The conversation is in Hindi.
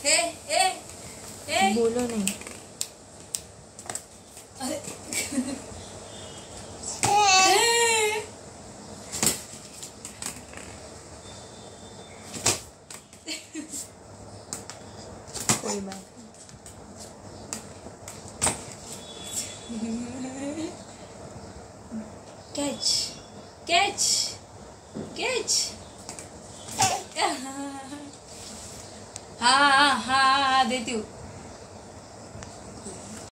ए ए ए बोलो नहीं। अरे कोई बात नहीं। Catch catch catch. हाँ हाँ हाँ देती हूँ।